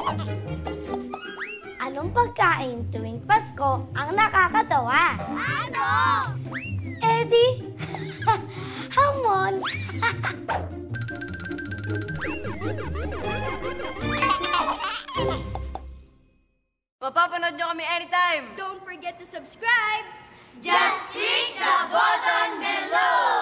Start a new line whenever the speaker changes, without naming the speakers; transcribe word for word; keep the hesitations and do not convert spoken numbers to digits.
Anong pagkain tuwing Pasko ang nakakatawa?
Ano?
Eddie, hamon.
Mapapanood nyo kami anytime!
Don't forget to subscribe!
Just click the button below!